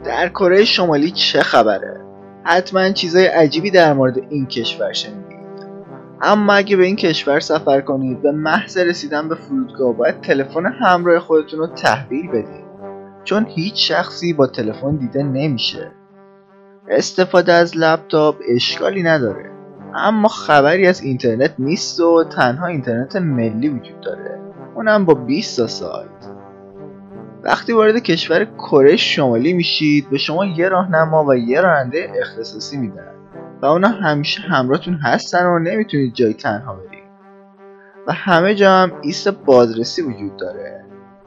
در کره شمالی چه خبره؟ حتما چیزای عجیبی در مورد این کشور شنیدید. اما اگه به این کشور سفر کنید، به محض رسیدن به فرودگاه باید تلفن همراه خودتون رو تحویل بدید، چون هیچ شخصی با تلفن دیده نمیشه. استفاده از لپتاپ اشکالی نداره، اما خبری از اینترنت نیست و تنها اینترنت ملی وجود داره، اونم با 20 تا سایت. وقتی وارد کشور کره شمالی میشید، به شما یه راهنما و یه راننده اختصاصی میدن و اونا همیشه همراهتون هستن و نمیتونید جایی تنها برید و همه جا هم ایست بازرسی وجود داره.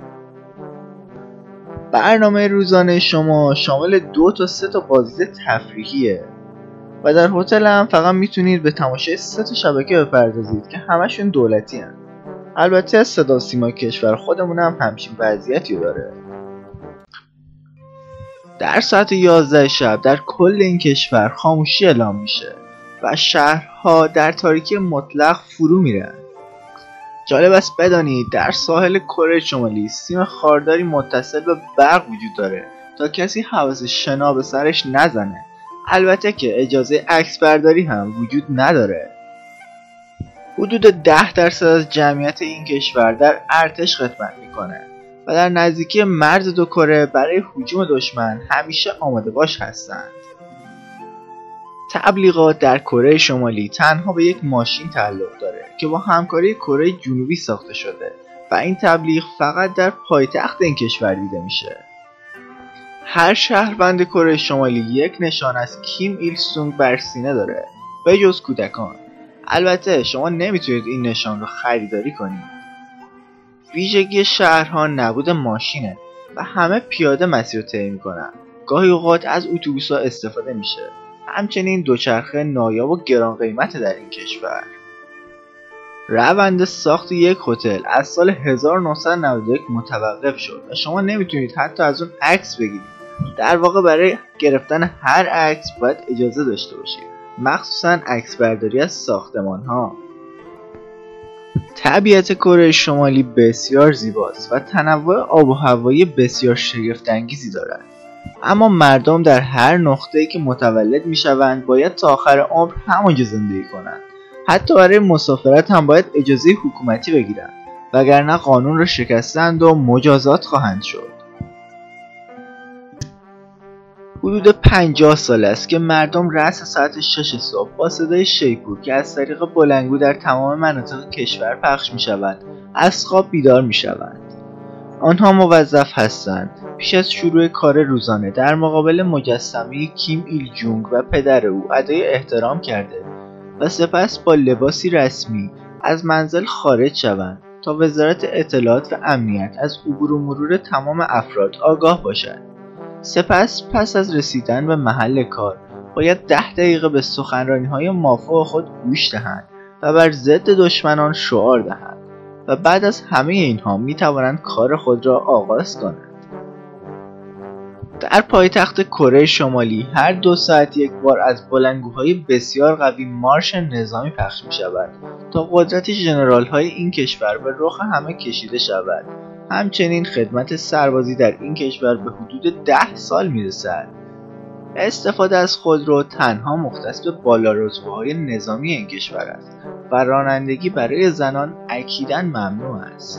برنامه روزانه شما شامل 2 تا 3 تا بازدید تفریحیه و در هتل هم فقط میتونید به تماشای 3 تا شبکه بپردازید که همشون دولتی هن. البته صدا سیما کشور خودمون هم همچین وضعیتی داره. در ساعت 11 شب در کل این کشور خاموشی اعلام میشه و شهرها در تاریکی مطلق فرو میرن. جالب است بدانید در ساحل کره شمالی سیم خارداری متصل به برق وجود داره تا کسی حواس شنا به سرش نزنه. البته که اجازه عکس برداری هم وجود نداره. حدود 10% از جمعیت این کشور در ارتش خدمت میکنه و در نزدیکی مرز دو کره برای هجوم دشمن همیشه آماده باش هستند. تبلیغات در کره شمالی تنها به یک ماشین تعلق داره که با همکاری کره جنوبی ساخته شده و این تبلیغ فقط در پایتخت این کشور دیده میشه. هر شهروند کره شمالی یک نشان از کیم ایل سونگ بر سینه داره به جز کودکان. البته شما نمیتونید این نشان رو خریداری کنید. ویژگی شهرها نبود ماشینه و همه پیاده مسیر رو طی میکنن. گاهی اوقات از اتوبوس‌ها استفاده میشه. همچنین دوچرخه نایاب و گران قیمت در این کشور. روند ساخت یک هتل از سال 1991 متوقف شد و شما نمیتونید حتی از اون عکس بگیرید. در واقع برای گرفتن هر عکس باید اجازه داشته باشید، مخصوصا عکس برداری از ساختمان ها. طبیعت کره شمالی بسیار زیباست و تنوع آب و هوایی بسیار شگفت انگیزی دارد. اما مردم در هر نقطه‌ای که متولد میشوند باید تا آخر عمر همانجا زندگی کنند. حتی برای مسافرت هم باید اجازه حکومتی بگیرند، وگرنه قانون را شکستند و مجازات خواهند شد. حدود 50 سال است که مردم رأس ساعت 6 صبح با صدای شیپور که از طریق بلندگو در تمام مناطق کشور پخش می شود از خواب بیدار می شوند. آنها موظف هستند پیش از شروع کار روزانه در مقابل مجسمه کیم ایل جونگ و پدر او ادای احترام کرده و سپس با لباسی رسمی از منزل خارج شوند تا وزارت اطلاعات و امنیت از عبور و مرور تمام افراد آگاه باشد. سپس پس از رسیدن به محل کار باید 10 دقیقه به سخنرانی‌های مافوق خود گوش دهند و بر ضد دشمنان شعار دهند و بعد از همه اینها می توانند کار خود را آغاز کنند. در پایتخت کره شمالی هر 2 ساعت یک بار از بلندگوهای بسیار قوی مارش نظامی پخش می شود تا قدرت ژنرال های این کشور به رخ همه کشیده شود. همچنین خدمت سربازی در این کشور به حدود 10 سال می رسد. استفاده از خودرو تنها مختص به بالارتبه‌های نظامی این کشور است و رانندگی برای زنان اکیداً ممنوع است.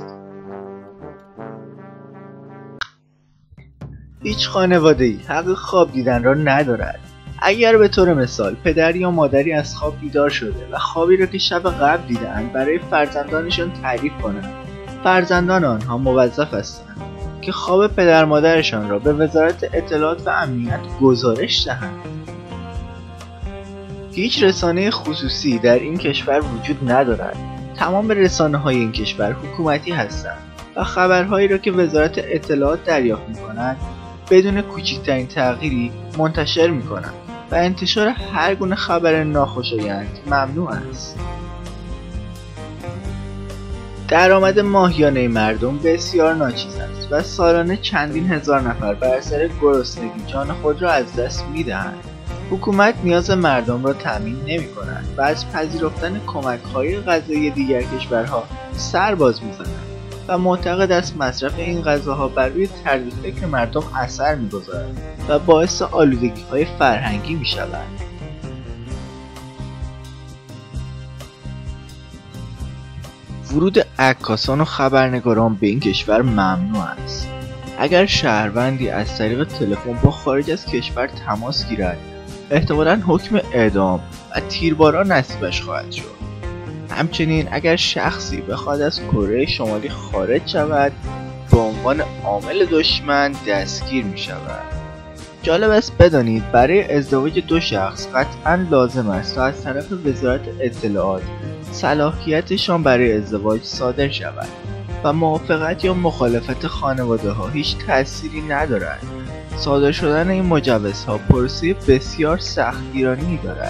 هیچ خانواده‌ای حق خواب دیدن را ندارد. اگر به طور مثال پدر یا مادری از خواب بیدار شده و خوابی را که شب قبل دیده‌اند برای فرزندانشان تعریف کنند، فرزندان آنها موظف هستند که خواب پدر مادرشان را به وزارت اطلاعات و امنیت گزارش دهند. هیچ رسانه خصوصی در این کشور وجود ندارد. تمام رسانه‌های این کشور حکومتی هستند و خبرهایی را که وزارت اطلاعات دریافت می‌کند بدون کوچکترین تغییری منتشر می‌کنند و انتشار هر گونه خبر ناخوشایند ممنوع است. درآمد ماهیانه مردم بسیار ناچیز است و سالانه چندین هزار نفر بر اثر گرسنگی جان خود را از دست می‌دهند. حکومت نیاز مردم را تامین نمی‌کند و از پذیرفتن کمک‌های غذایی دیگر کشورها سر باز می‌زند. و معتقد است مصرف این غذاها بر روی طرز فکر مردم اثر می‌گذارد و باعث آلودگی‌های فرهنگی می‌شود. ورود عکاسان و خبرنگاران به این کشور ممنوع است. اگر شهروندی از طریق تلفن با خارج از کشور تماس گیرد، احتمالاً حکم اعدام و تیرباران نصیبش خواهد شد. همچنین اگر شخصی بخواد از کره شمالی خارج شود، به عنوان عامل دشمن دستگیر می شود. جالب است بدانید برای ازدواج دو شخص قطعاً لازم است تا از طرف وزارت اطلاعات صلاحیتشان برای ازدواج صادر شود و موافقت یا مخالفت خانواده ها هیچ تأثیری ندارد. صادر شدن این مجوزها پروسه بسیار سختگیرانی دارد.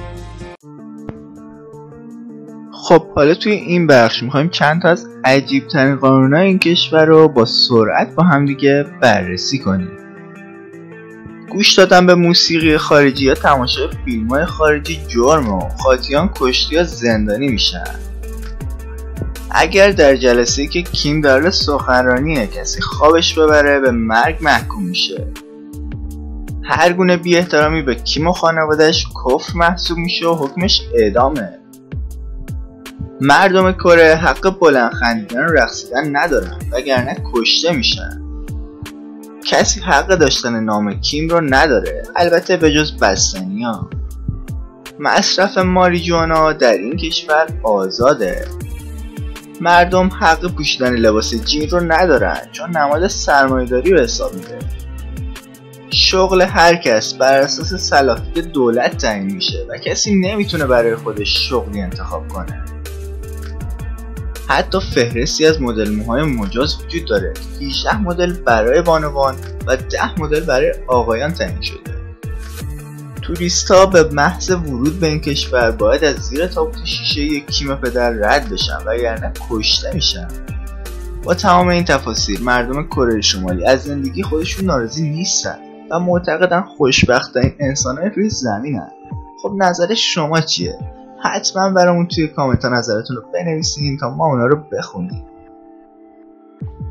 خب حالا توی این بخش میخوایم چند تا از عجیب ترین قانون‌های این کشور رو با سرعت با هم دیگه بررسی کنیم. گوش دادن به موسیقی خارجی یا تماشای فیلم‌های خارجی جرمه و قاطیان کشتی یا زندانی میشن. اگر در جلسه‌ای که کیم داره سخنرانیه کسی خوابش ببره به مرگ محکوم میشه. هر گونه بی احترامی به کیم و خانواده‌اش کفر محسوب میشه و حکمش اعدامه. مردم کره حق بلند خندیدن و رقصیدن ندارن وگرنه کشته میشن. کسی حق داشتن نام کیم رو نداره، البته به جز بستنی‌ها. مصرف ماریجوانا در این کشور آزاده. مردم حق پوشیدن لباس جین رو ندارن چون نماد سرمایه‌داری به حساب میره. شغل هر کس بر اساس صلاحیت دولت تعیین میشه و کسی نمیتونه برای خودش شغلی انتخاب کنه. حتی فهرستی از مدل موهای مجاز وجود داره که 18 مدل برای بانوان و 10 مدل برای آقایان تعیین شده. توریست‌ها به محض ورود به این کشور باید از زیر تابوت شیشه یک کیم پدر رد بشن وگرنه کشته میشن. با تمام این تفاصیل مردم کره شمالی از زندگی خودشون ناراضی نیستن و معتقدن خوشبخت‌ترین انسان‌های روی زمینن. خب نظر شما چیه؟ حتما برامون توی کامنت ها نظرتون رو بنویسین تا ما اونا رو بخونیم.